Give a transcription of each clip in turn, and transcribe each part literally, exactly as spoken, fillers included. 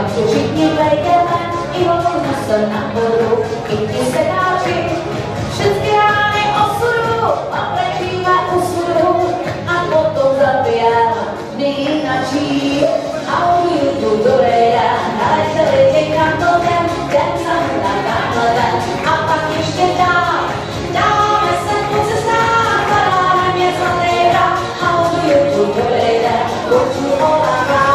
takže všichni vejdeme, i hodinu se na vodu, i ti sedáči, všechny rány osudu, a plečíme usudu, a potom zabijeme, kdy jinačí, a uvíru do rejda, naletěli někam to den, den sam na tamhle den, a pak ještě dál, dáme se po cestách, padáme něco nejda, a uvíru do rejda, poču olává.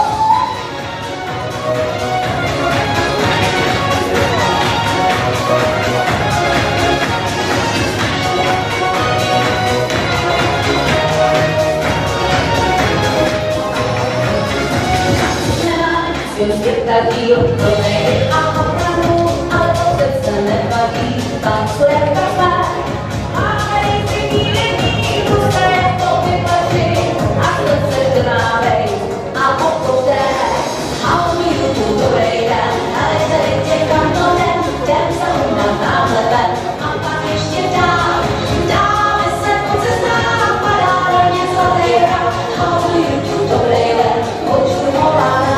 Světa díl, to nejde a opravdu, ale to teď se nevadí, tancuje kafe. A nejsi dílení, puste je to vypaří, a srdce drávej, a pokote. A umíru tu dobrý den, ale tady čekám to den, den se na tamhle ven, a pak ještě dál. Dáme se po cestách, padáme něco nejde, a umíru tu dobrý den, počtu volá.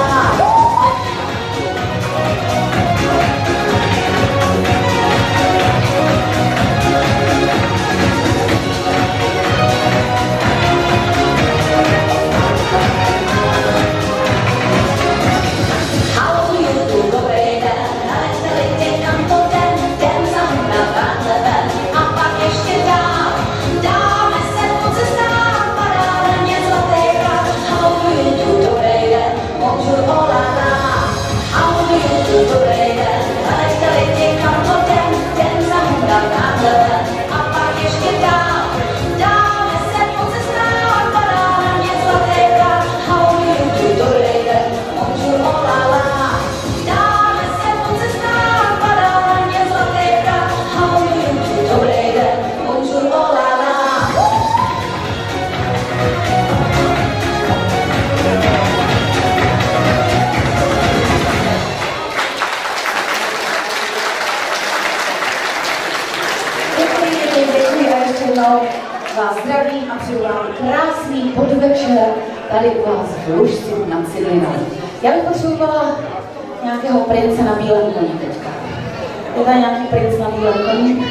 Vás zdravím a přeju vám krásný podvečer tady u vás v Lužci nad Cidlinou. Já bych potřebovala nějakého prince na bílém koni teďka. Je tady nějaký princ na bílém koni?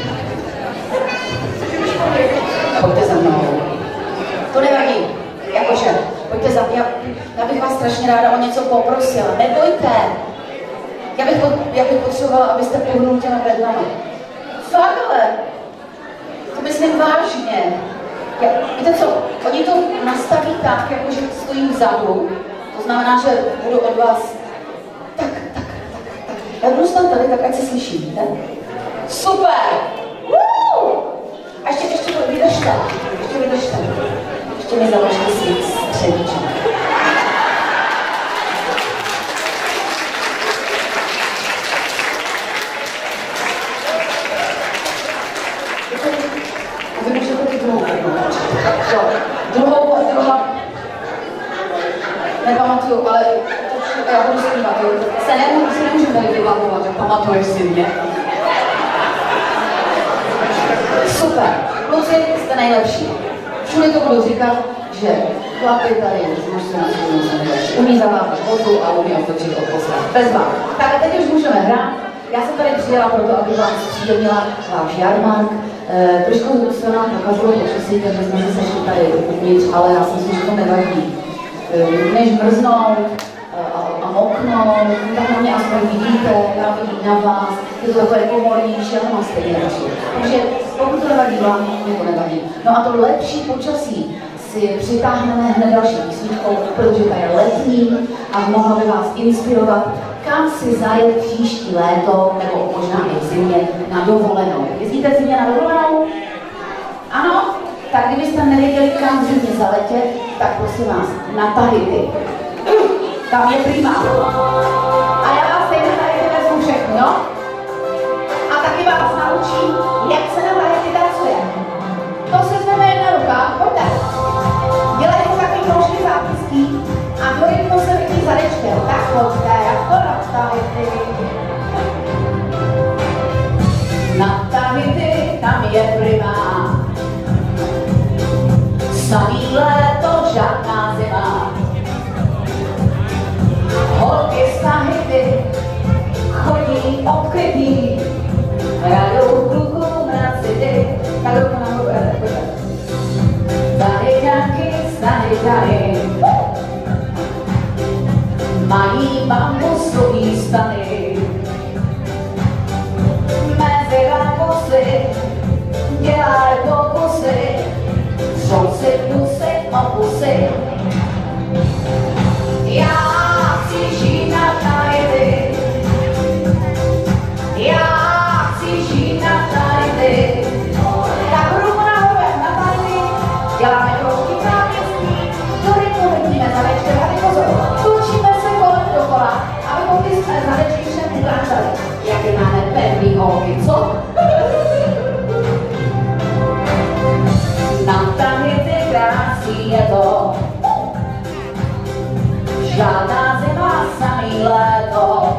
Pojďte za mnou. To nevadí, jakože, pojďte za mnou. Já bych vás strašně ráda o něco poprosila. Nebojte. Já bych, já bych potřebovala, abyste pohnul těma bednami. Fakt ale. To myslím vážně. Ja, víte co, oni to nastaví tak, jakože stojím vzadu, to znamená, že budu od vás tak, tak, tak, tak. Já budu stát tady, tak ať se slyší, víte? Super! Woo! A ještě, ještě vydržte, ještě vydržte. Ještě mi založte svých středíček. Druhou, druhá, nepamatuju, ale to, já budu zpívat, se nemůžu, se nemůžu tady vybavovat, že pamatuješ si mě. Super, kluci, jste nejlepší. Všude to budu říkat, že chlapi tady můžete na svůj umí zavádět vodu a umí otočit od posla. Bez vás. Tak a teď už můžeme hrát. Já jsem tady přijela proto, aby vám zpříjemnila váš jarmark. E, trošku se nám pokazilo počasí, takže jsme se sešli tady uvnitř, ale já si myslím, že to nevadí. E, než mrznout a, a moknout, tak na mě aspoň vidíte, já vidím na vás, je to takové komornější, ale mám stejně radši. Takže pokud to nevadí vám, mě to nevadí. No a to lepší počasí si přitáhneme hned další písničkou, protože ta je letní a mohla by vás inspirovat, kam si zajet příští léto, nebo možná i v zimě, na dovolenou. Jezdíte v zimě na dovolenou? Ano? Tak kdybyste nevěděli, kam v zimě zaletět, tak prosím vás, na Tahiti. Tam je prima. A já vás stejně tady vezmu všechno, jo? A taky vás naučím, jak se na Tahiti tancuje. To se znamená jedna ruka, pojďte. Dělejte takový kroužky zápisky a to rytmo se vytí zadečkem. Tak pojďte, jak to na Tahiti. Na Tahiti, tam je prima. Samý léto, žádná zima. Holky z Tahiti svojí stany. Mezi rákosy dělaj pokusy, jsou si pusy o pusy. Já chci žít na tajdy, já chci žít na tajdy. Tak ruku nahoře na tajdy, děláme kroužky náměstí, do rytmu vrtíme zadečkem a pozor, točíme se kolem dokola, abychom ty zadečky všem ukázali, jaké máme pevný holky, co? Nám tam je ty krásný je to, žádná zima, samý léto.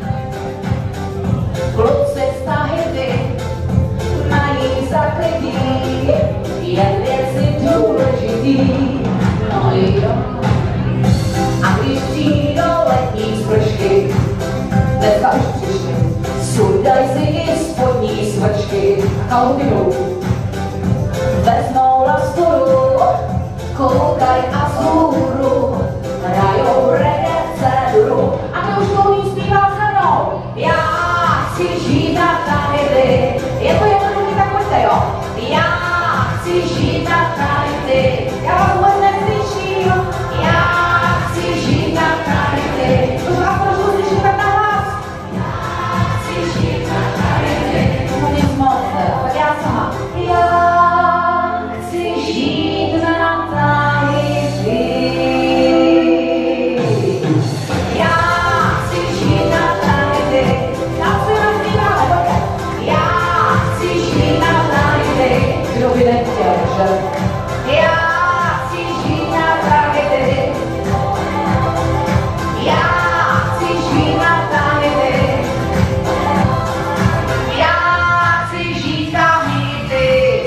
Kluci vztahy ty mají zakrytý, jen věci důležitý. No jo. A když přijdou letní spršky, dneska už přišly, sundaj si i spodní svrčky a kalhoty dolů. Vezmou lasturu, koukaj a vzhůru, hrajou reggae cedru a to už mluví zpívá se mnou. Já chci žít na tajdy, je to jednoduchý, tak pojďte jo. Já chci žít na tajdy, já vás vůbec neslyším. Já chci žít na tajdy, to vás trošku slyším tak na hlas. Já chci žít na tajdy, no nic moc, tak já sama. Já chci žít na tajdy. Já chci žít na tajdy. Já si rozpíváme, pojďte. Já chci žít na tajdy. Kdo by nechtěl, že? Já chci žít na tajdy. Já chci žít na tajdy. Já chci žít na tajdy.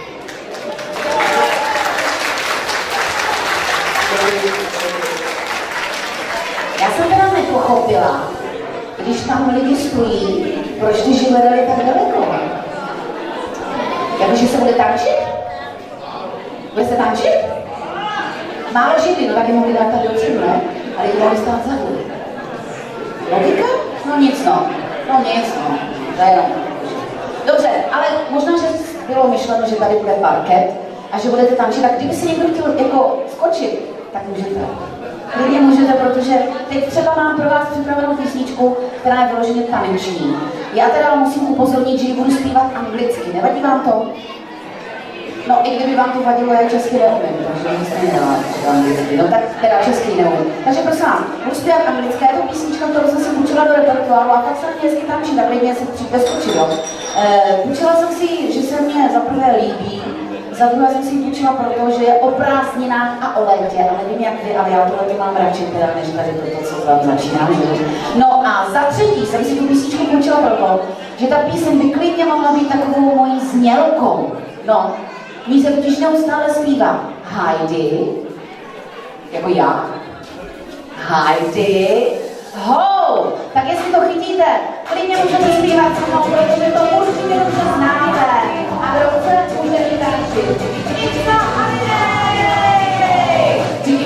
Já jsem teda nepochopila, když tam lidi stojí, proč ty židle dali tak daleko? Jakože se bude tančit? Bude se tančit? Málo židy, no taky mohli dát tady dopředu, ne? A lidi mohli stát za hůl. Logika? No nic no. No nic no. To je jenom. Dobře, ale možná, že bylo myšleno, že tady bude parket a že budete tančit, tak kdyby si někdo chtěl jako skočit, tak můžete. Klidně můžete, protože teď třeba mám pro vás připravenou písničku, která je vyloženě taneční. Já teda musím upozornit, že ji budu zpívat anglicky. Nevadí vám to? No, i kdyby vám to vadilo, já česky neumím, takže nic nedělá anglicky. No tak teda česky neumím. Takže prosím vás, budu zpívat anglicky, je to písnička, kterou jsem si půjčila do repertoáru a tak se mě hezky tančí, tak klidně si přijďte skočit, jo. E, půjčila jsem si, že se mě za prvé líbí, za druhé jsem si ji půjčila, protože je o prázdninách a o létě, a nevím jak vy, ale já tohle mám radši teda, než tady toto, co tam začíná, že? No a za třetí jsem si tu písničku půjčila proto, že ta píseň by klidně mohla být takovou mojí znělkou. No, mí se totiž neustále zpívá Heidi, jako já, Heidi, ho! Tak jestli to chytíte, klidně můžete zpívat se mnou, protože to určitě dobře znáte a v roce můžete tančit. It's a holiday!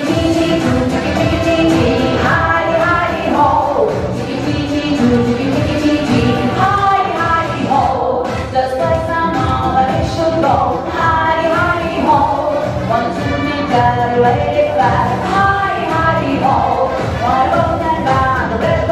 Heidi, Heidi, ho! Heidi, Heidi, ho! Just like some other it should go. Heidi, Heidi, ho! Want to be better, lady flat. Heidi, Heidi, ho! Wanna go and buy the best.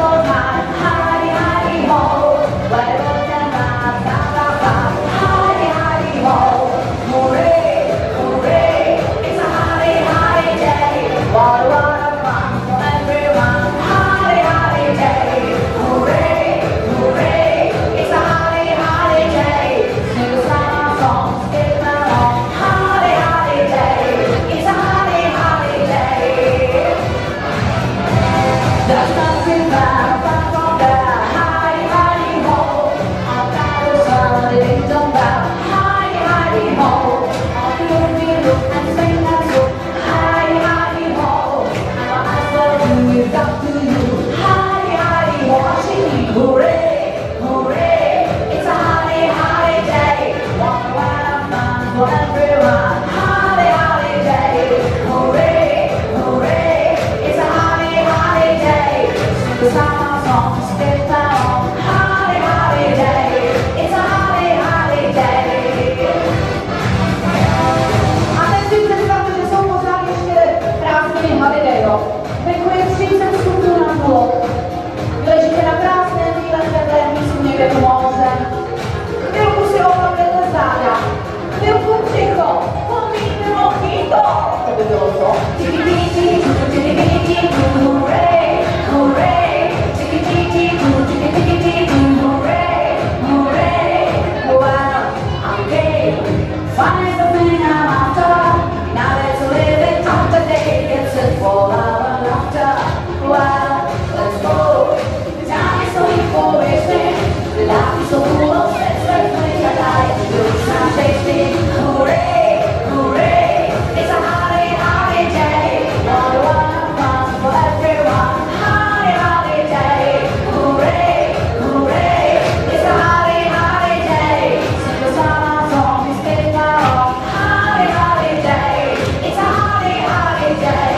song, skip along. Holly, holly day, it's a holly, holly day. A teď si představte, že jsou pořád ještě krásný holiday, jo. Venku je třicet stupňů na blok. Ležíte na krásném výlet vedle místu někde u moře. Chvilku si opravujete záda. Chvilku ticho, pomíte mojito. To by bylo to. Tiki tiki tiki tiki tiki hurray, hurray. Tiki tiki tiki tiki tiki hurray, hurray. Well, I'm gay. Fun is the thing I'm after. Now let's live it up today. It's a full hour laughter. Well, let's go. The time is so wasted. Life is so full of stress. Let's make a life. Do some tasting. Hooray, hooray. It's a holly, holly day. What a one fun for everyone. Holly, holly day. Hooray, hooray. It's a holly, holly day. Sing the summer song, we skip along. Holly, holly day. It's a holly, holly day.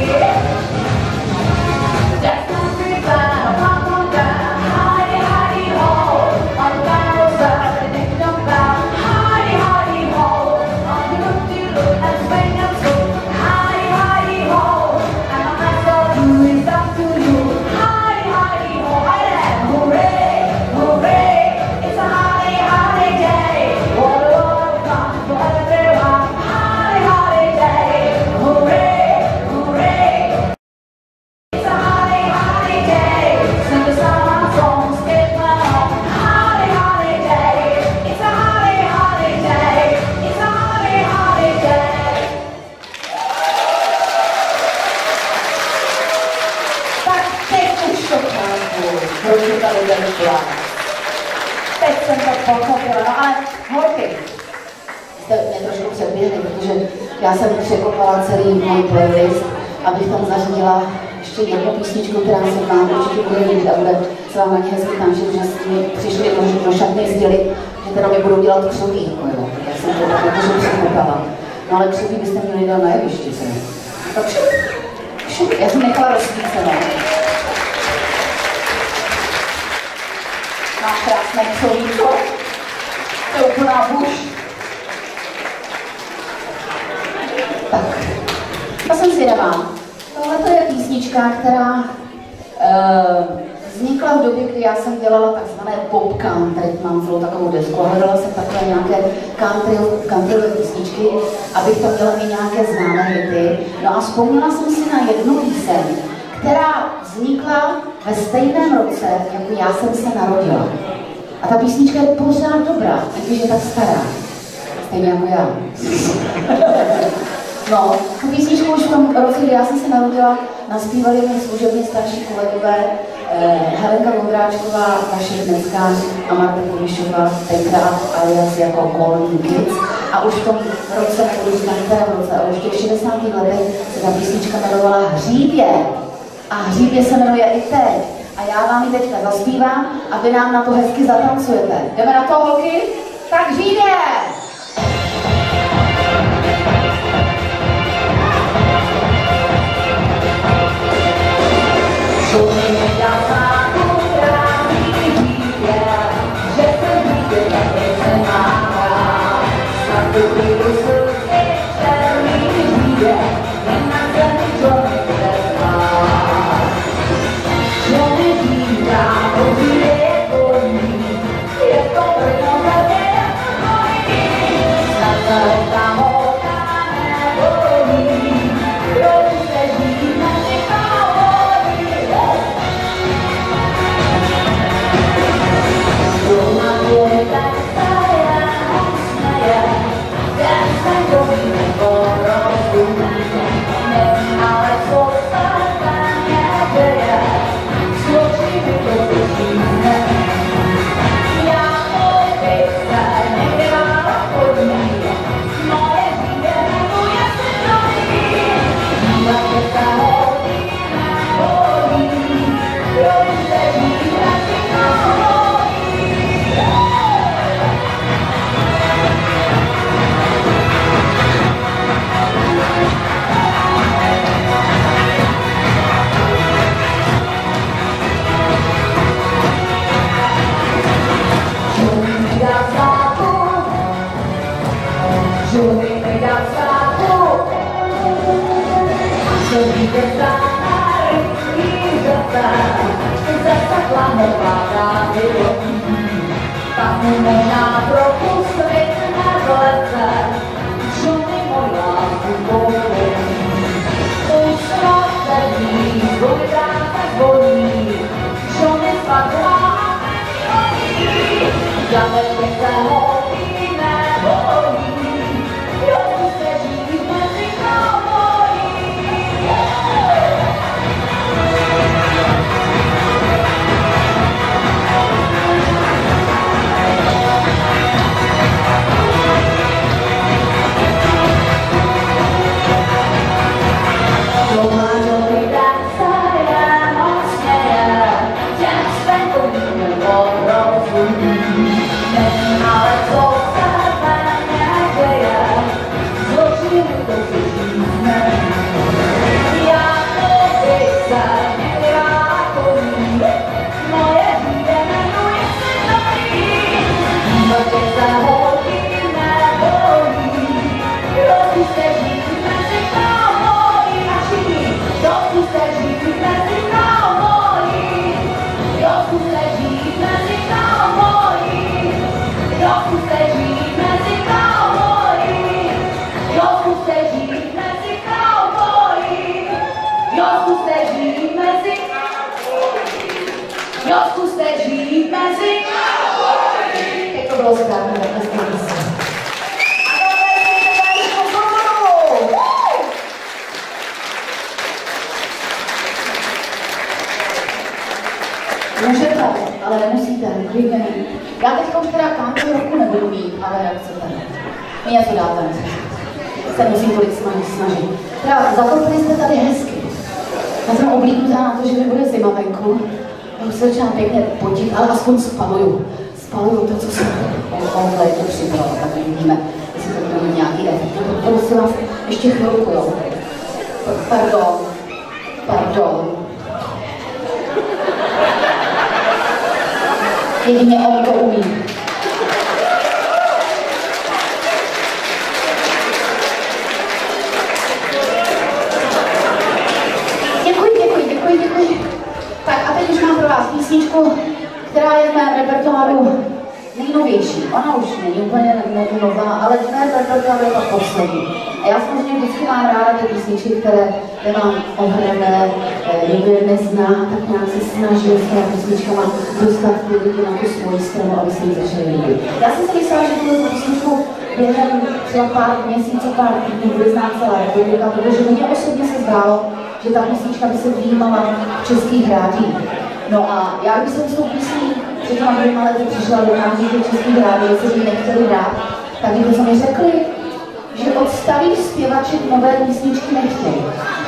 That's the street line, pop on down. Holly, holly ho. On the carousel, the dick jump out. Holly, holly ho. On the loop-de-loop and swing and swoop. Holly, holly ho. And my hands go to it's up to you. Holly, holly ho. Island, hooray, hooray. It's a holly, holly day. What a world comes for everyone. Holly, holly day. Hooray, hooray. It's a holly, holly day. Sing the summer song, skip along. Holly, holly day. It's a holly, holly day. It's a holly, holly day. Tak teď už to chápu, proč je tady velká. Teď jsem to pochopila, no ale holky, jste mě trošku předběhli, protože já jsem překopala celý můj playlist, abych tam zařadila ještě jednu písničku, která se vám určitě bude líbit a bude se vám ani hezky tančit, že s nimi přišli do, do šatny sdělit, že teda mi budou dělat křoví, jako jo. Já jsem to tak jakože překopala. No ale křoví byste měli dát na jevišti, co? Tak šup, šup, já jsem nechala rozsvíceno. Máš krásné křovíčko, to je úplná buš. Tak, já jsem zvědavá. Tohle je písnička, která uh, vznikla v době, kdy já jsem dělala takzvané pop country, mám celou takovou desku a hledala jsem takové nějaké country, countryové písničky, abych tam měla i nějaké známé hity. No a vzpomněla jsem si na jednu píseň, která vznikla ve stejném roce, jako já jsem se narodila. A ta písnička je pořád dobrá, i když je tak stará. Stejně jako já. No, tu písničku už v tom roce, kdy já jsem se narodila, naspívali mi služebně starší kolegové eh, Helenka Vondráčková, Vaše Dnecká a Marta Kubišová, tenkrát alias jako Golden Kids. A už v tom roce, nebo už na kterém roce, ale už v těch šedesátých letech se ta písnička jmenovala Hříbě. A Hříbě se jmenuje i teď. A já vám ji teďka zaspívám a vy nám na to hezky zatancujete. Jdeme na to, holky? Tak Hříbě! zasadla nevládá vědomí. Tak mu možná trochu svět na zlece, čo mi můj lásku povolí. Už snad sedí, zvodá tak bolí, čo mi spadla a nevidí. Zaveček se holí nebolí, jo tu seží mezi kámojí. Můžete, ale nemusíte, klidně ne. Já teď teda kámku roku nebudu mít, ale jak chcete. Mě to dáte. Se musím tolik snažit. Teda zakoupili jste tady hezky. Já jsem oblíknutá na to, že mi bude zima venku. Já už se začínám pěkně potit, ale aspoň spaluju. Spaluju to, co jsem v létě připravila, tak uvidíme, jestli to bude mít nějaký efekt. Prosím vás, ještě chvilku, jo. Pardon. Pardon. Jedině on to umí. Děkuji, děkuji, děkuji, děkuji. Tak a teď už mám pro vás písničku, která je v mém repertoáru nejnovější. Ona už není úplně nová, ale v mém repertoáru je ta poslední. A já samozřejmě vždycky mám ráda ty písničky, které nemám ohrané, někdo je nezná, tak nějak se snažil s těmi písničkama dostat ty lidi na tu svoji stranu, aby se jim začali líbit. Já jsem si myslela, že tuhle písničku během třeba pár měsíců, pár týdnů bude znát celá republika, protože mně osobně se zdálo, že ta písnička by se vyjímala v českých rádích. No a já když jsem s tou písní před těma dvěma lety přišla do nějakých těch českých rádí, jestli by nechtěli dát, tak kdyby mi řekli, že od starých zpěvaček nové písničky nechtějí.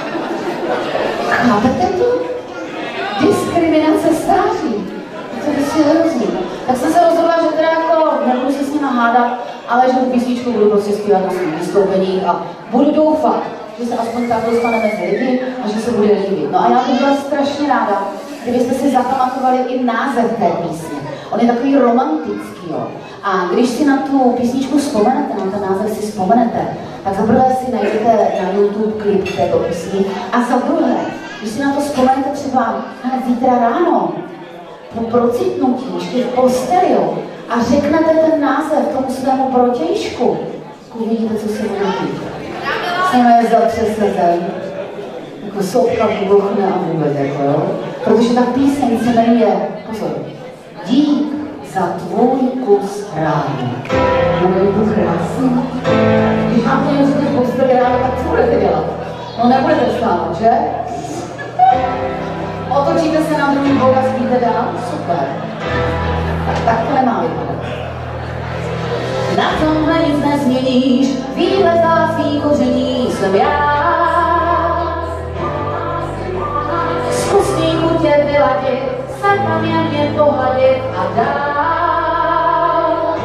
Chápete to? Diskriminace stáří. To je si hrozný. Tak jsem se rozhodla, že teda jako nebudu se s nimi hádat, ale že tu písničku budu prostě zpívat na svých vystoupeních a budu doufat, že se aspoň tak dostane mezi lidi a že se bude líbit. No a já bych byla strašně ráda, kdybyste si zapamatovali i název té písně. On je takový romantický, jo. A když si na tu písničku vzpomenete, na ten název si vzpomenete, tak za prvé si najdete na YouTube klip této písni a za druhé, když si na to vzpomenete třeba hned zítra ráno, po procitnutí, ještě v posteli, jo, a řeknete ten název tomu svému protějšku, uvidíte, co se bude dít. Se mě zatřese zem, jako sopka vybuchne a vůbec, jako jo. Protože ta píseň se jmenuje, pozor, dík za tvůj kus ránu. Můj kus krásný. Když máte něco v posteli ráno, tak co budete dělat? No nebudete vstávat, že? Otočíte se na druhý bok a spíte dál? Super. Tak, tak to nemá vypadat. Na tomhle nic nezměníš, výhled svý koření jsem já. Zkus mýmu tě vyladit, se paměrně pohladit a dál.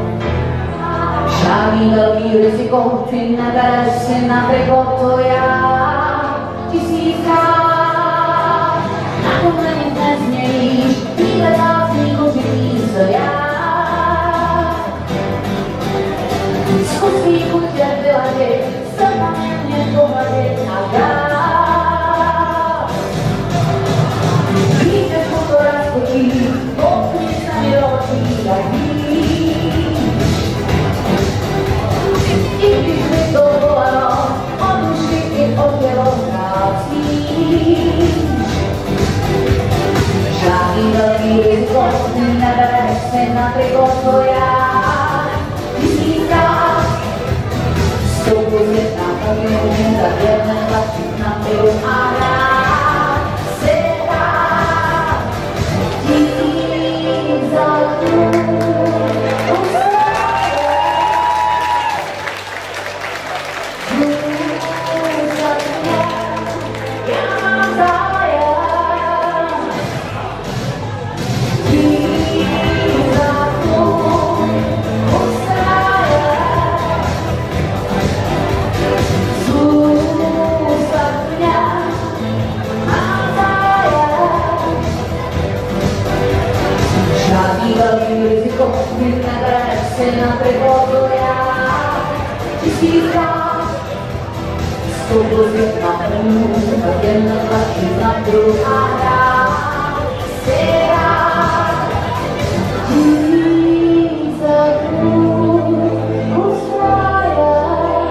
Žádný velký riziko, ty nebereš si na triko, to já tisíckrát. Na tomhle nic nezměníš, výhled svý koření jsem já. Zkus mýmu tě vyladit, se paměrně pohladit a dál. Víte, Žádný velký riziko, nebereš si na triko, co já. Tisíckrát vstoupu svět na pominu, tak jen netlačit na pilu a rád si rád tím za na privodu já tisíckrát vstoupu svět na pominu, tak jen netlačit na pilu a rád si rád tím za kůl usláje.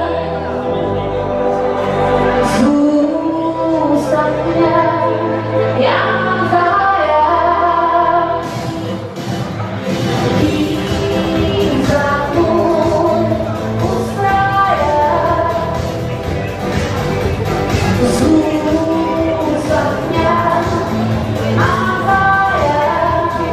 Zůstat mě, já mám zájem. Tím za kůl usláje. Zůstat mě, mám zájem.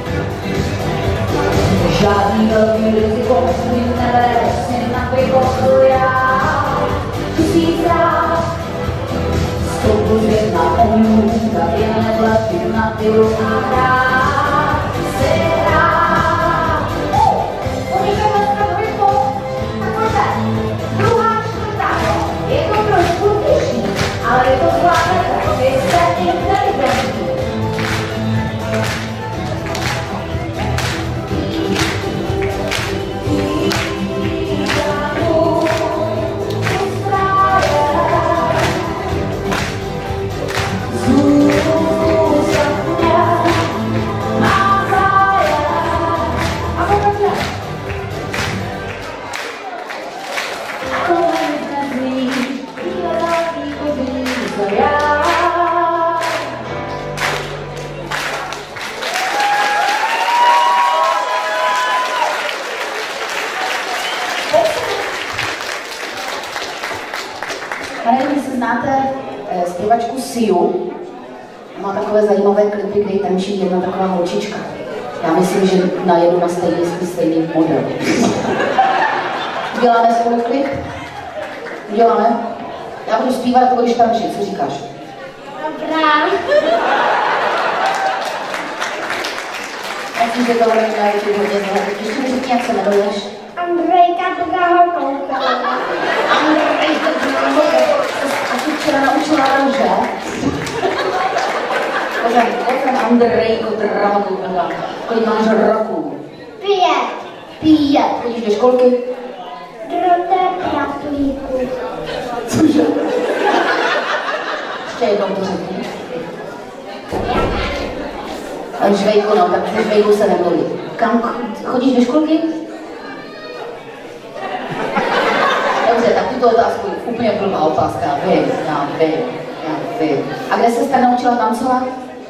Žádný velký riziko, nebereš si na pivotu já. Tisíckrát vstoupu svět na pominu, tak jen netlačit na pilu a rád si rád. Pojďte dneska do rytmu, tak pojďte. Druhá, čtvrtá, je to trošku těžší, ale vy to zvládnete, vy jste inteligentní. Já nevím, jestli znáte eh, zpěvačku Siu. Má takové zajímavé klipy, kde tančí jedna taková holčička. Já myslím, že najedu na stejný, stejný model. Uděláme spolu klip? Uděláme? Já budu zpívat, jako když tančit. Co říkáš? Dobrá. Myslím, že tohle je najít hodně zhledek. Ještě mi řekni, jak se jmenuješ? Andrejka Drahokouka. Andrejka Drahokouka. A ty včera naučila růže? Pořád, jsem Andrejko Drahokouka. Kolik máš roků? Pět. Pět. Chodíš do školky? Droté praplíku. Cože? Ještě jednou to řekni. A žvejku, no, tak se žvejku se nemluví. Kam chodíš do školky? Dobře, tak tuto otázku je úplně blbá otázka. Vím, já vím, já vím. A kde se jste naučila tancovat?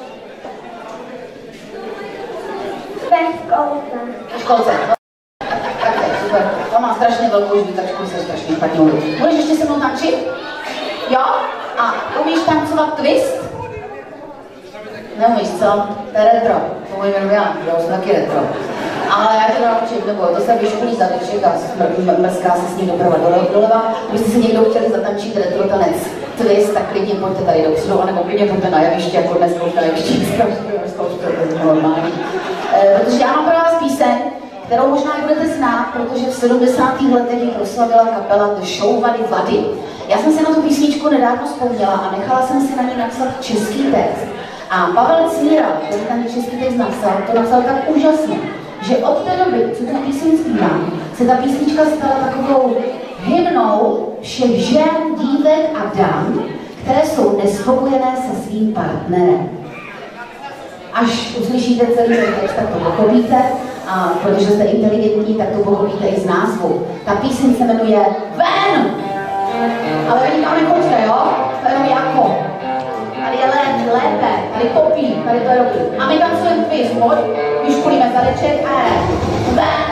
Ve školce. V školce. No. Tak, tak, super. To má strašně velkou žvíkačku, se strašně špatně mluví. Můžeš ještě se mnou tančit? Jo? A umíš tancovat twist? Neumíš, co? To je retro. To můj jméno já, že jsem taky retro. Ale já to naučím, nebo to se vyškolí zadeček a mrzká se s ním doprava doleva. Kdybyste si někdo chtěli zatančit retro tanec twist, tak klidně pojďte tady dopředu, nebo klidně pojďte na jeviště, jako dneska už na jeviště, dneska už to je normální. E, protože já mám pro vás píseň, kterou možná i budete znát, protože v sedmdesátých letech ji proslavila kapela The Show Vady Vady. Já jsem si na tu písničku nedávno vzpomněla a nechala jsem si na ní napsat český text. A Pavel Círa, který ten český text napsal, to napsal tak úžasně, že od té doby, co tu píseň zpívám, se ta písnička stala takovou hymnou všech žen, dívek a dam, které jsou nespokojené se svým partnerem. Až uslyšíte celý ten text, tak to pochopíte, a protože jste inteligentní, tak to pochopíte i z názvu. Ta píseň se jmenuje Ven! Ale vy nikam nekoučte, jo? To je jenom jako. Tady je lépe, lépe. tady popí, tady to je dobrý. A my tancujeme twist, pojď, vyškolíme zadeček a ven.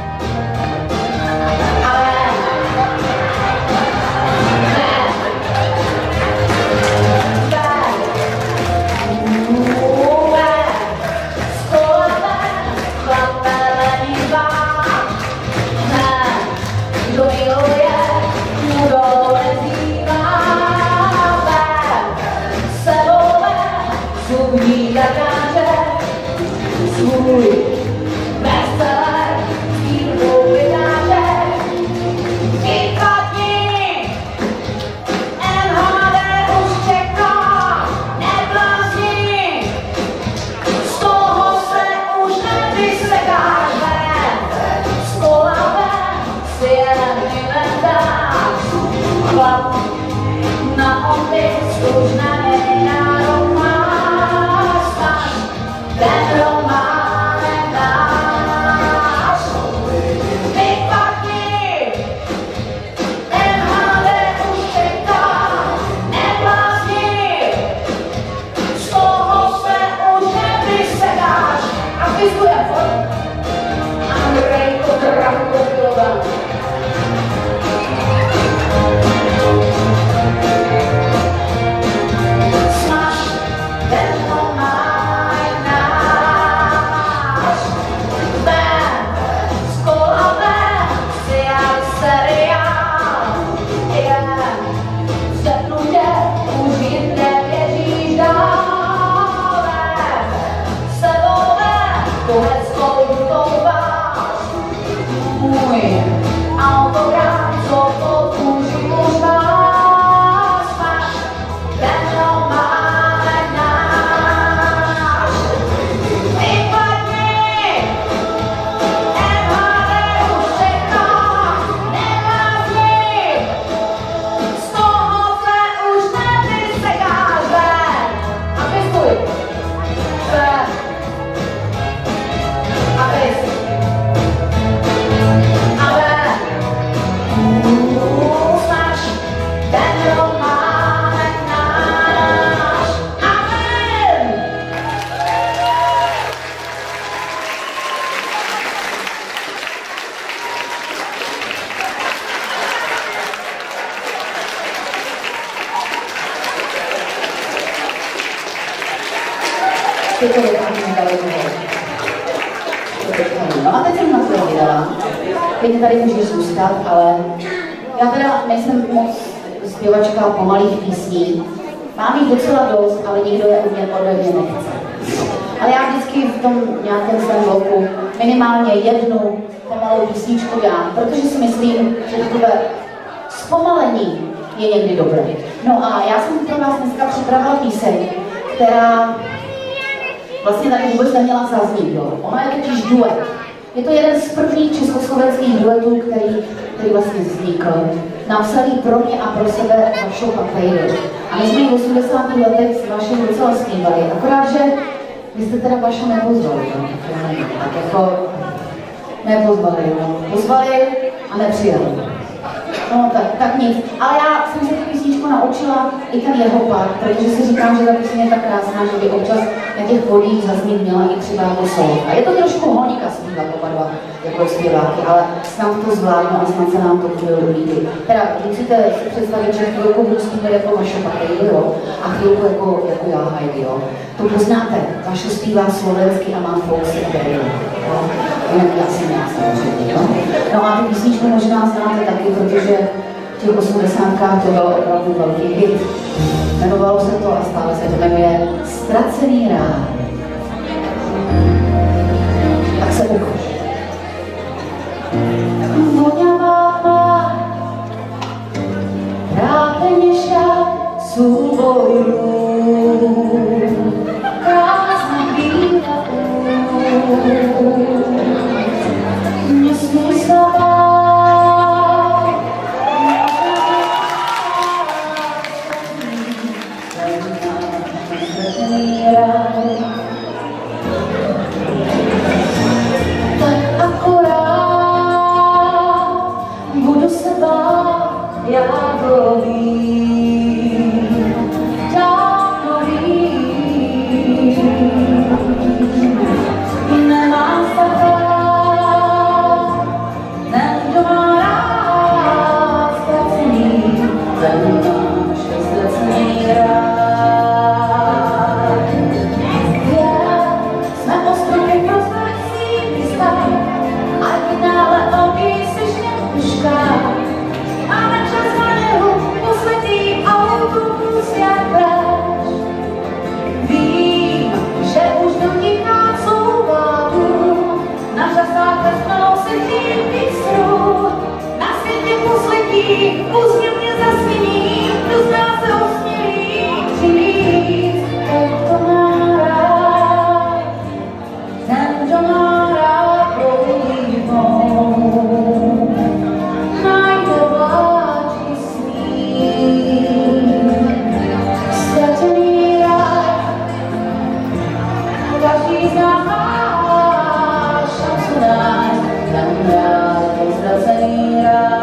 A ven. Ven. Ven. Ven. Skola ven, chlapelení vám. Ven. Kdo miluje, kdo nezývá. Zubní zakáže svůj veselé stínu vydáže. Vypadni, N H D už čeká, neblázni, z toho se už nevysekáš ven. Z kola ven si jen vyvendáš, chlap na opis už nemění nárok má. Ten románek náš, vypadni, N H D už čeká, neblázni, z toho se už nevysekáš. A vyzvujem, pojď. Andrejko Drahopilova. Smaž, ten románek náš. Ven, z kola ven, si jak seriál. Jen, zepnu tě, už jít nevěříš dál. Ven, s tebou ven, tu hezkou žlutou váš. Můj autograf, co pod kůži už máš. Smaž, ten románek náš. Vypadni, N H D už čeká, neblázni, z toho se už nevysekáš ven. A vyzvuj. Ven. A vyz. A ven. Smaž, ten románek náš. A ven. Děkuji, paní Dalekové. No a teď jsem na to vydala. Teď tady můžeš zůstat, ale já teda nejsem moc zpěvačka pomalých písní. Mám jich docela dost, ale nikdo je u mě podle mě nechce. Ale já vždycky v tom nějakém svém bloku minimálně jednu pomalou písničku dám, protože si myslím, že takové zpomalení je někdy dobré. No a já jsem pro vás dneska připravila píseň, která vlastně tady vůbec neměla zaznít, jo. Ona je totiž duet. Je to jeden z prvních československých duetů, který, který vlastně vznikl. Napsali pro mě a pro sebe Vašo Papejru. A my jsme v osmdesátých letech s Vašem docela zpívali. Akorát, že vy jste teda Vaša nepozvali, jo. Tak jako nepozvali, jo. Pozvali a nepřijeli. No tak, tak nic. Ale já jsem se tu písničku naučila i ten jeho part, protože si říkám, že ta písně je tak krásná, že by občas na těch polích zaznít měla i třeba jako solo. A je to trošku honika zpívat oba dva jako zpěváky, ale snad to zvládnu a snad se nám to chvíli líbí. Teda musíte si představit, že chvilku budu zpívat jako Vašo Papejru, jo, a chvilku jako, jako já Heidi, jo. To poznáte, Vašo zpívá slovensky a má fousy a bejru, jo. Jinak já jsem já samozřejmě, jo. No a tu písničku možná znáte taky, protože v těch osmdesátkách to bylo opravdu velký hit. Jmenovalo se to a stále se to jmenuje Ztracený ráj. Tak se uchož. Voňavá má trápeně šát súboru. Krásna chvíľa nesmí sa báť. Ztracený ráj. posledí, úsměv mě zasviní, do nás se osmělí říct, ten to má rád, ten to má rád prohlídnout, najde vláči smích, ztracený rád, každý z nás má šancu nájsť, ten rád, ten ztracený rád.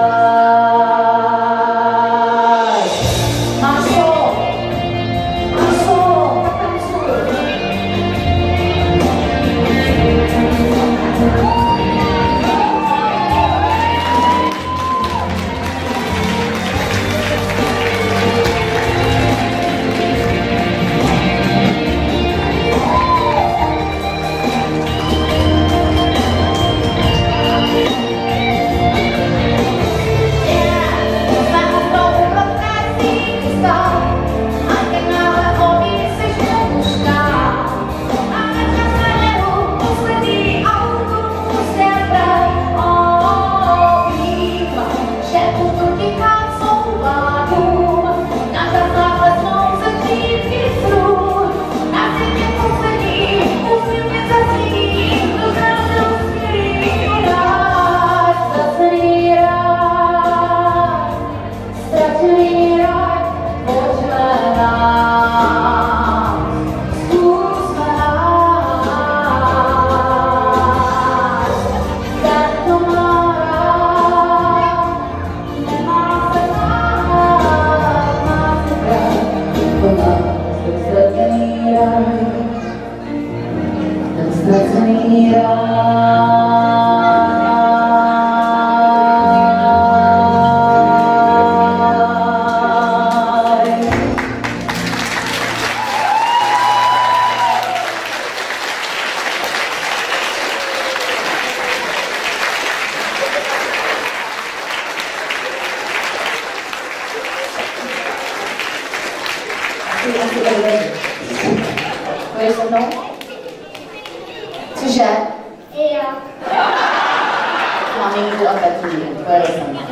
To je se mnou? Cože? Jo. Maminku a tatínku, to je se mnou.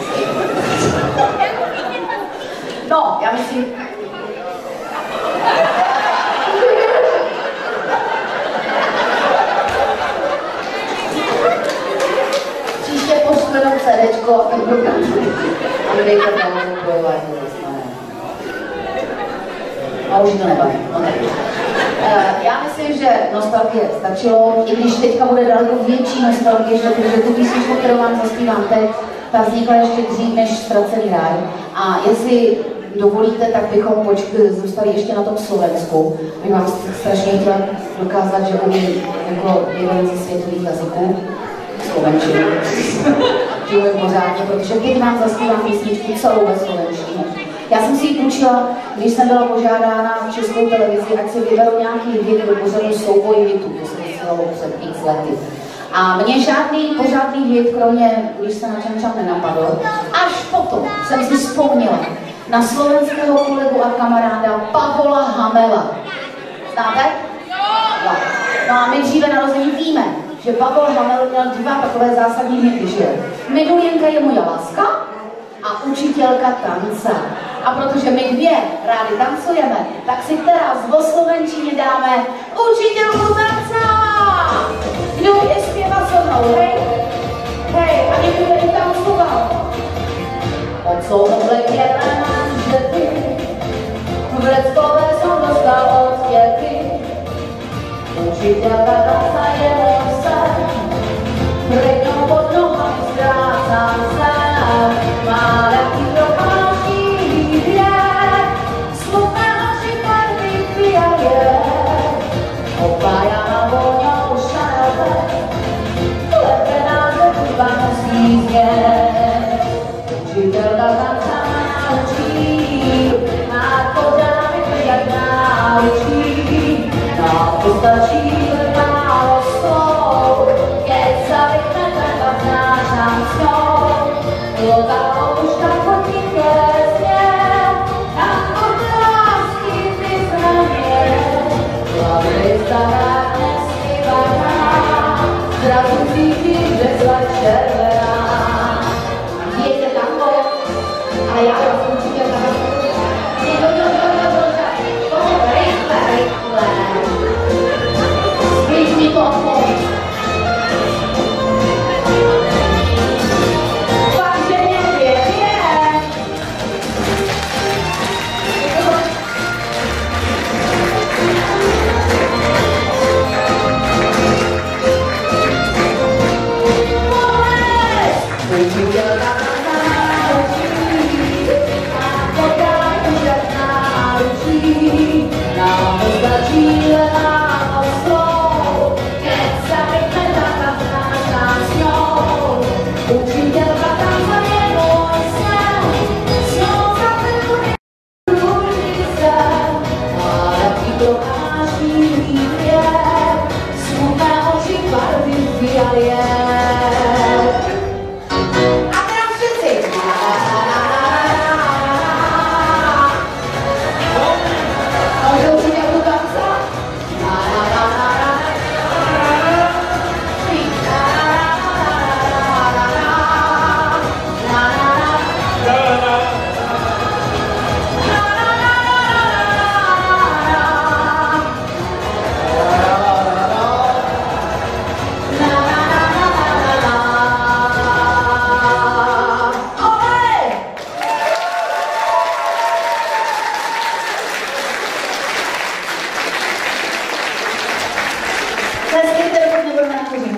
No, já myslím... Příště pošlu jenom CDčko a tak budu Andrejka tam bojovat, to dostane. A už to nebaví. No, uh, já myslím, že nostalgie stačilo, i když teďka bude daleko větší nostalgie, že, že tu písničku, kterou vám zaspívám teď, ta vznikla ještě dřív než Ztracený ráj. A jestli dovolíte, tak bychom počkali, zůstali ještě na tom Slovensku. Bych vám strašně chtěla dokázat, že umím jako jeden ze světových jazyků slovenčinu. Žiju pořádně, protože teď vám zaspívám písničku celou ve slovenštině. Já jsem si ji půjčila, když jsem byla požádána v Českou televizi, ať si vyberou nějaký hit do pořadu Souboj hitů, to jsem myslelo před x lety. A mě žádný pořádný hit, kromě když se na Čančan nenapadl, až potom jsem si vzpomněla na slovenského kolegu a kamaráda Pavola Hamela. Znáte? Jo. No a my dříve narození víme, že Pavol Hamel měl dva takové zásadní hity, že Milujenka je moja láska a Učiteľka tance. A protože my dvě rádi tancujeme, tak si teraz vo slovenčině dáme Učiteľku tance. Kdo je zpěvá so mnou, hej? Hej, a někdo tady tancoval. Od jsou obletěné manžety, vleckové jsem dostal od děty. Učiteľka tance je môj sen, preňou pod nohami ztrácam se. Má taký domácí hvěd, smutné oči barvy fialie, opájana voňou šanelbe, lepená ze hudba musí změt. Učiteľka tance ma naučí, má pořádek jak náučí, nám postačí len málo slov, keď sa vyknete tak znášam snou. Lokálnou už tak chodí klesně, tam od lásky vyzraně, hlavy stará nesmívaná, zrazu cítí, že zla červená.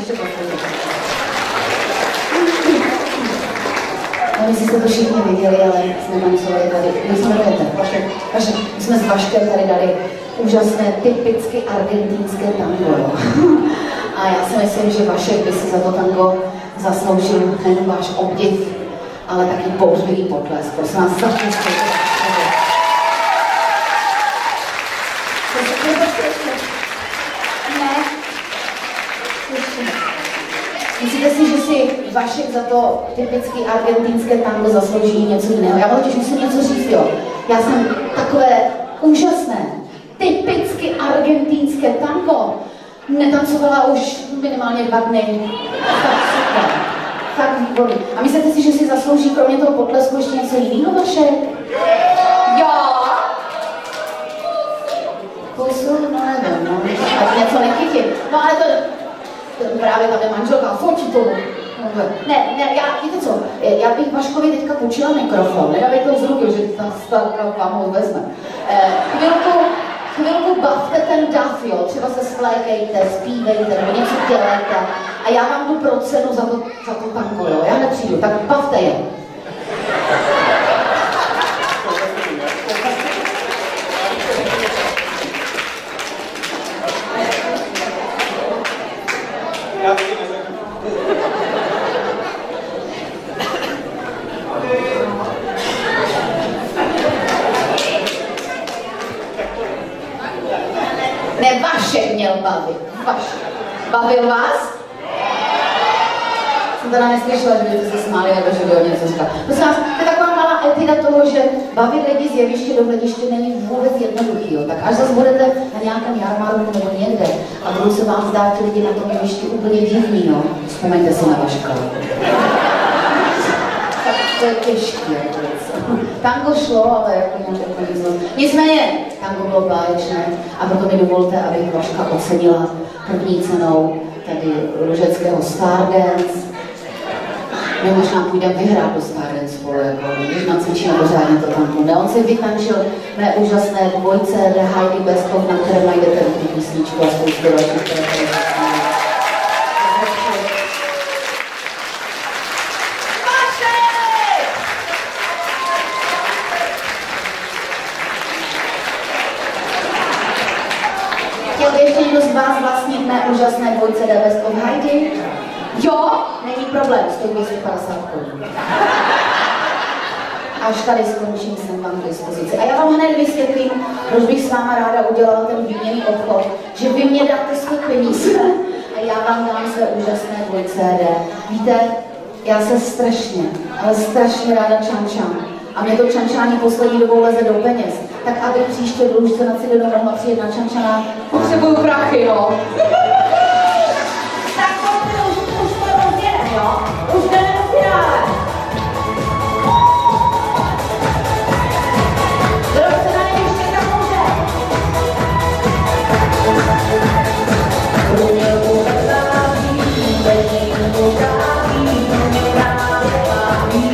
ještě poslední. Nevím, jestli jste to všichni viděli, ale jsme tancovali tady. My jsme jmenujete, vaše, vaše, my jsme s Vaškem tady dali úžasné, typicky argentínské tango. A já si myslím, že Vašek by si za to tango zasloužil nejen váš obdiv, ale taky bouřlivý potlesk. Prosím vás, zatleskejte. Ne. Myslíte si, že si Vašek za to typicky argentínské tango zaslouží něco jiného? Já vám totiž musím něco říct, jo. Já jsem takové úžasné, typicky argentínské tango netancovala už minimálně dva dny. Tak super. Tak výborný. A myslíte si, že si zaslouží kromě toho potlesku ještě něco jiného, Vašek? Jo. Pusu, no nevím, no. Tak něco nechytím. No ale to... Právě tam je manželka, fočí tomu. Ne, ne, já, víte co, já bych Vaškovi teďka půjčila mikrofon, nedávej to z ruky, že ta starka vám ho vezme. Eh, chvilku, chvilku bavte ten dav, jo, třeba se splékejte, zpívejte, nebo něco dělejte a já vám tu pro cenu za to, za to tango, jo, já nepřijdu, tak bavte je. Ne, Vašek měl bavit. Vašek. Bavil vás? Jsem teda neslyšela, že byste se smáli, nebo že by o něco říkal. Prosím vás, to je taková malá etida toho, že bavit lidi z jeviště do hlediště není vůbec jednoduchý. Jo. Tak až zase budete na nějakém jarmarku nebo někde a budou se vám zdát ti lidi na tom jevišti úplně divní, no. Vzpomeňte si na Vaška. Tak to je těžké. Tango šlo, ale jako nějaké peníze. Nicméně, tango bylo báječné a proto mi dovolte, abych Vaška ocenila první cenou tady Lužeckého Stardance. My možná půjdeme vyhrát do Stardance spolu, jako, když nacvičíme pořádně to tango. Ne, on si vytančil mé úžasné dvojce The Heidi Bestov, na které najdete tu písničku a spoustu dalších, které tady zastávají. Chtěl by ještě někdo z vás vlastnit mé úžasné dvojce The Best of Heidi? Jo, není problém, stojí dvě stě padesát korun. Až tady skončím, jsem vám k dispozici. A já vám hned vysvětlím, proč bych s váma ráda udělala ten výměnný obchod, že vy mě dáte své peníze a já vám dám své úžasné dvojce D. Víte, já se strašně, ale strašně ráda čančám. A mě to čančání poslední dobou leze do peněz. Tak aby příště v Lůžce na Cidenu mohla přijet na čančana, potřebuju prachy, no. Tak pojďte, už, už to rozdělem, jo? Už jdeme do finále. Kdo se na jeviště tam může? Rumělku bezdáví, bezdějku káví, právě láví.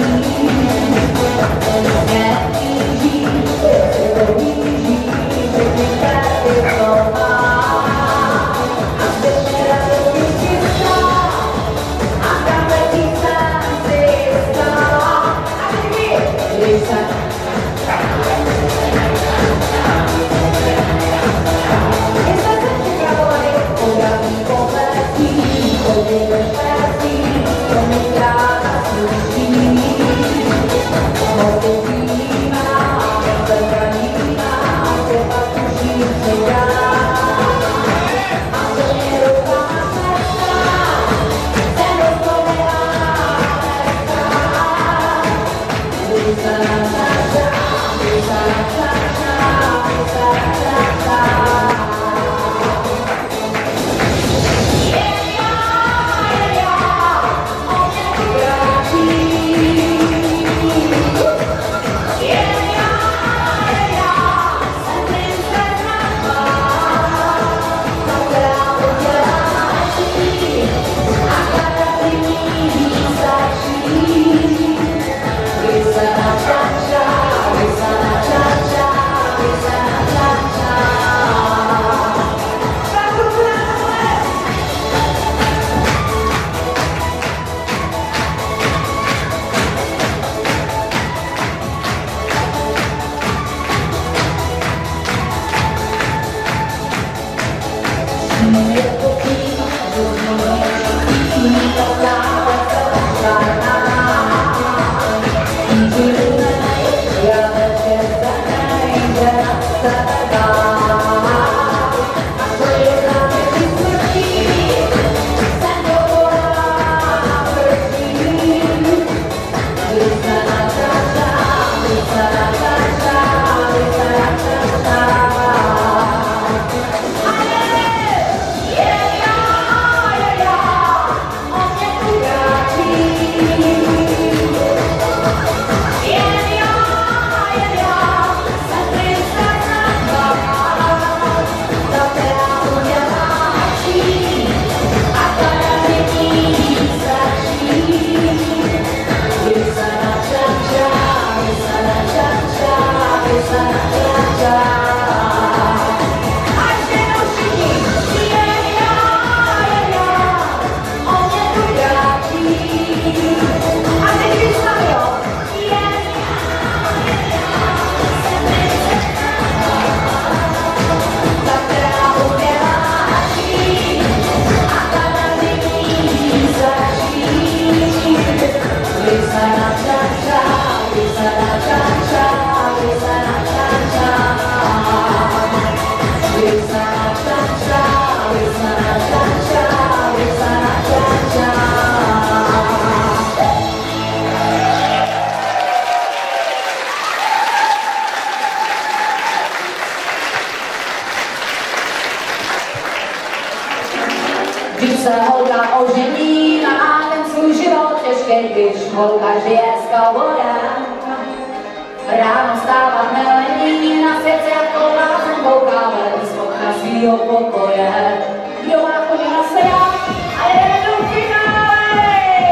Když se holka ožení, má ten svůj život těžký, když holka žije s cowboyem. Ráno stávat nelení, na svět se jako blázen koukáme z okna svýho pokoje. Kdo má chodí na sejak a jede do finále.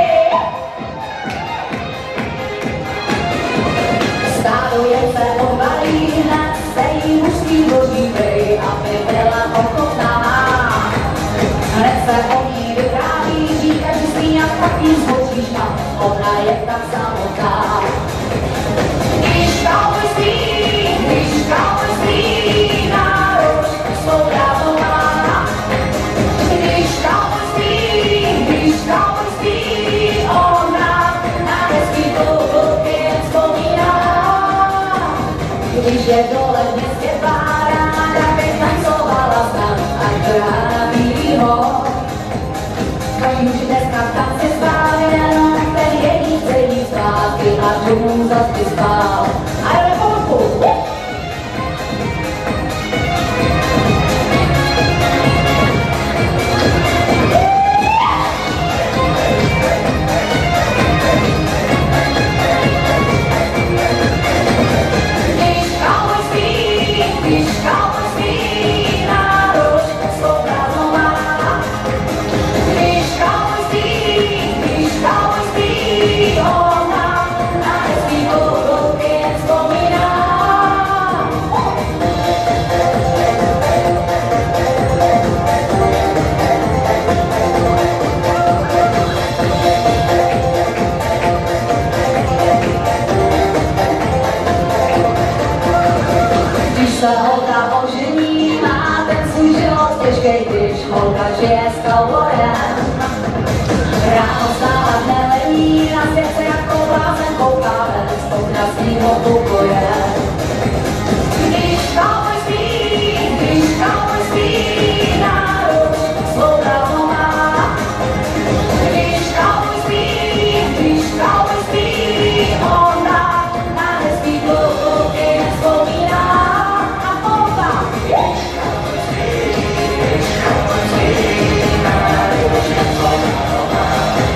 Stádo je se odvalí, hned se jí mužský boží prej, aby byla ochotná. Hned se o ní vypráví, říká, že svý jak taky zbočíš a ona je tak samotná. Když cowboy spí, když cowboy spí, nároč svou právu má. Když cowboy spí, když cowboy spí, ona na hezký klub jen vzpomíná. Když je dole v městě pára, tak bych tancovala snad až do rána bílýho. Každý už dneska v tanci spál, jenom ten jediný celý zpátky a domů zas by spál. A jdeme po ruku. Když cowboy spí, když cowboy spí, nároč svou prázdnou má. Když cowboy spí, když cowboy spí, ona na hezký klub jen vzpomíná. Když se holka ožení, má ten svůj život těžkej, když holka žije s cowboyem. Ráno stávat nelení, na svět se jako blázen koukáme z okna svýho pokoje. Když cowboy spí, když cowboy spí, nároč svou právu má. Když cowboy spí, když cowboy spí, ona na hezký klub jen vzpomíná. A polka. Když cowboy spí, když cowboy spí, nároč svou právu má.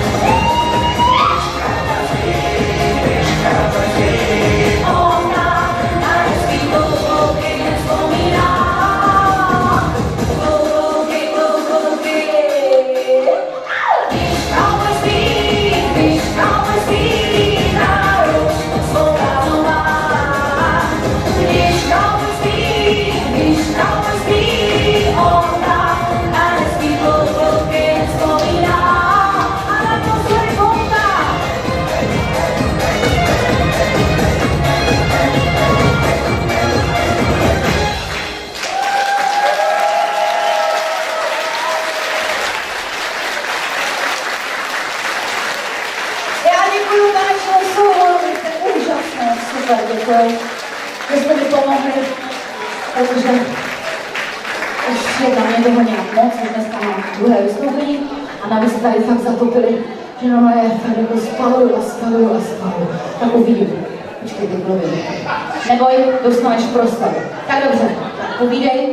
Děkuji, že jste mi pomohli, protože už je tam toho nějak moc, že dneska mám druhé vystoupení a navíc se tady fakt zatopili, že no je tady jako spaluju a spaluju a spaluju. Tak uvidím. Počkejte, mluvím. Neboj, dostaneš prostor. Tak dobře, tak povídej.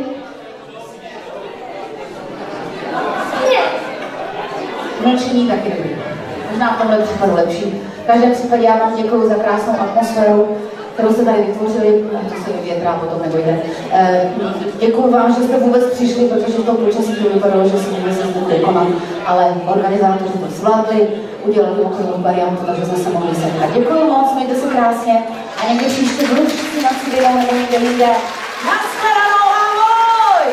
Mlčení taky dobrý. Možná v tomhle případu lepší. V každém případě já vám děkuji za krásnou atmosféru, kterou jste tady vytvořili, to se vyvětrá, potom nebojte. Děkuji vám, že jste vůbec přišli, protože v tom počasí to vypadalo, že se vůbec nebudete konat, ale organizátoři to zvládli, udělali okolnou variantu, takže jsme se mohli sem. Tak děkuji moc, mějte se krásně a někdy příště budu všichni na civilou nebo někde jinde. Nashledanou, ahoj!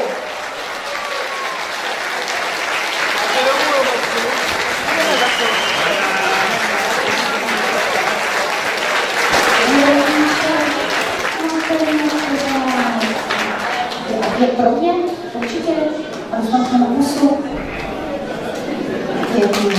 Je pro mě, určitě, a dostanu se na pusu. Děkuji.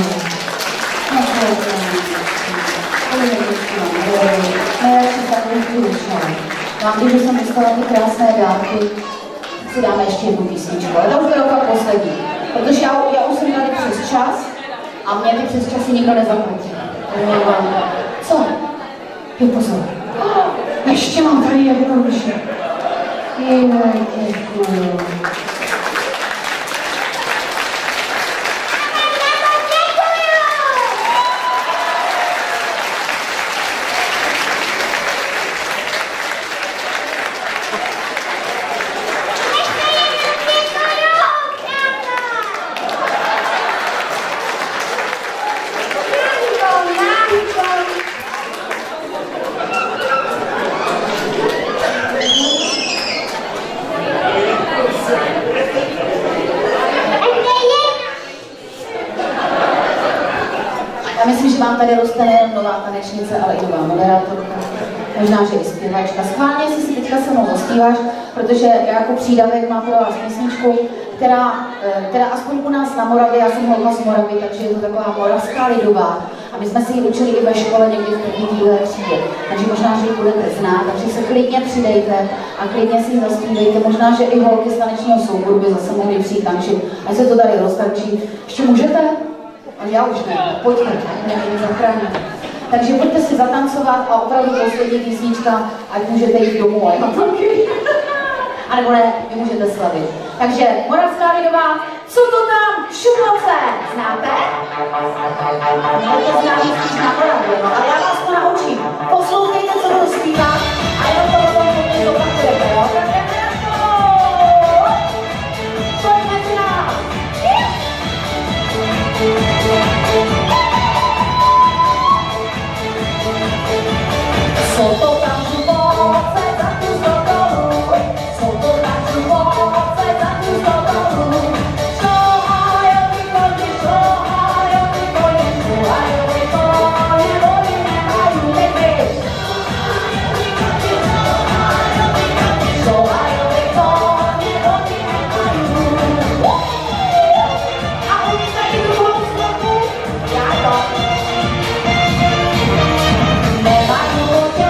Nejlepší takový duša. Mám, když jsem dostala ty krásné dárky, si dáme ještě jednu písničku, ale to už bude opravdu poslední. Protože já, já už jsem tady přes čas a mě ty přes časy nikdo nezaplatí. Co? Jo, pozor. Ještě mám tady jednu duši. Děkuji. vám tady roste nejen nová tanečnice, ale i nová moderátorka. Možná, že i zpěvačka. Schválně si teďka se mnou zaspíváš, protože já jako přídavek mám pro vás písničku, která, která aspoň u nás na Moravě, já jsem holka z Moravy, takže je to taková moravská lidová. A my jsme si ji učili i ve škole někdy v první druhé třídě. Takže možná, že ji budete znát, takže se klidně přidejte a klidně si ji zaspívejte. Možná, že i holky z tanečního souboru by zase mohly přijít tančit. Ať se to tady roztančí. Ještě můžete? A já už ne, tak pojďte, mě zachránit. Takže pojďte si zatancovat a opravdu poslední písnička, ať můžete jít domů, a já taky. A nebo ne, vy můžete slavit. Takže Moravská lidová, co to tam, Šumlovce, znáte? No to znáte spíš na Moravě, no, ale já vás to naučím. Poslouchejte, co budu zpívat a jenom to potom hodně zopakujete, jo? Tak jdeme na to! Pojďme si nás! Co to tam Šumlovce, za tu stodolu? Co to tam Šumlovce, za tu stodolu? Šohajo ty koni, šohajo ty koni, šohajo ty koni, vody nemají lidi. Šohajo ty koni, vody nemají lidi. A umíte i druhou sloku? Já to. Nemají lidi.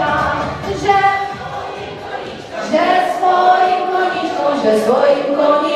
Že svojím koníčkom